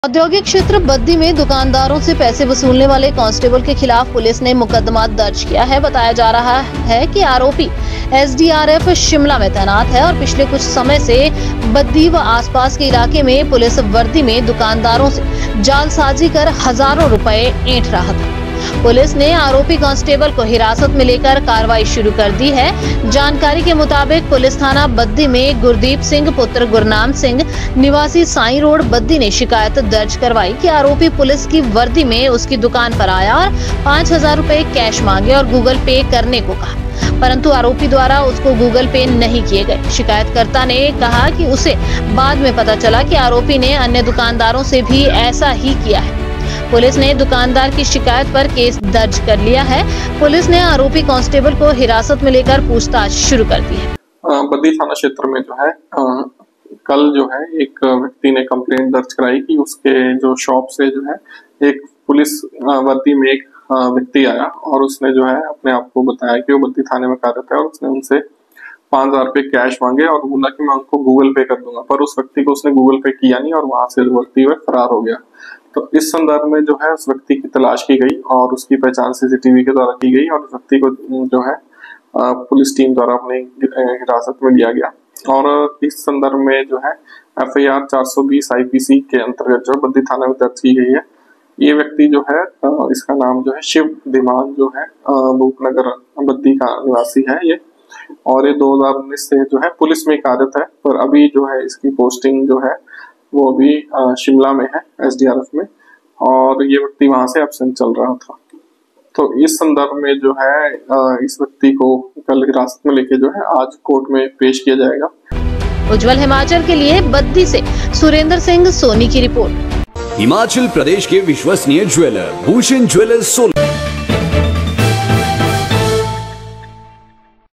औद्योगिक क्षेत्र बद्दी में दुकानदारों से पैसे वसूलने वाले कांस्टेबल के खिलाफ पुलिस ने मुकदमा दर्ज किया है। बताया जा रहा है कि आरोपी एसडीआरएफ शिमला में तैनात है और पिछले कुछ समय से बद्दी व आसपास के इलाके में पुलिस वर्दी में दुकानदारों से जालसाजी कर हजारों रुपए ऐंठ रहा था। पुलिस ने आरोपी कांस्टेबल को हिरासत में लेकर कार्रवाई शुरू कर दी है। जानकारी के मुताबिक पुलिस थाना बद्दी में गुरदीप सिंह पुत्र गुरनाम सिंह निवासी साई रोड बद्दी ने शिकायत दर्ज करवाई कि आरोपी पुलिस की वर्दी में उसकी दुकान पर आया और 5,000 रुपए कैश मांगे और गूगल पे करने को कहा, परंतु आरोपी द्वारा उसको गूगल पे नहीं किए गए। शिकायतकर्ता ने कहा कि उसे बाद में पता चला कि आरोपी ने अन्य दुकानदारों से भी ऐसा ही किया है। पुलिस ने दुकानदार की शिकायत पर केस दर्ज कर लिया है। पुलिस ने आरोपी कांस्टेबल को हिरासत में लेकर पूछताछ शुरू कर दी है। बद्दी थाना क्षेत्र में जो है कल जो है एक व्यक्ति ने कंप्लेंट दर्ज कराई कि उसके जो शॉप से जो है एक पुलिस वर्दी में एक व्यक्ति आया और उसने जो है अपने आप को बताया कि वो बद्दी थाने में कार्यरत है और उसने उनसे 5,000 रुपए कैश मांगे और बोला कि मैं उनको गूगल पे कर दूंगा, पर उस व्यक्ति को उसने गूगल पे किया नहीं और वहां से व्यक्ति वह फरार हो गया। तो इस संदर्भ में जो है उस व्यक्ति की तलाश की गई और उसकी पहचान सीसीटीवी के द्वारा की गई और उस व्यक्ति को जो है पुलिस टीम द्वारा अपनी हिरासत में लिया गया और इस संदर्भ में जो है FIR 420 IPC के अंतर्गत जो बद्दी थाना में दर्ज की गई है। ये व्यक्ति जो है इसका नाम जो है शिव दिमान जो है भूपनगर बद्दी का निवासी है ये, और ये 2019 से जो है पुलिस में कार्यरत है, पर अभी जो है इसकी पोस्टिंग जो है वो अभी शिमला में है SDRF में, और ये व्यक्ति वहां से एब्सेंट चल रहा था। तो इस संदर्भ में जो है इस व्यक्ति को कल हिरासत में लेके जो है आज कोर्ट में पेश किया जाएगा। उज्जवल हिमाचल के लिए बद्दी से सुरेंद्र सिंह सोनी की रिपोर्ट। हिमाचल प्रदेश के विश्वसनीय ज्वेलर भूषण ज्वेलर्स सोलन।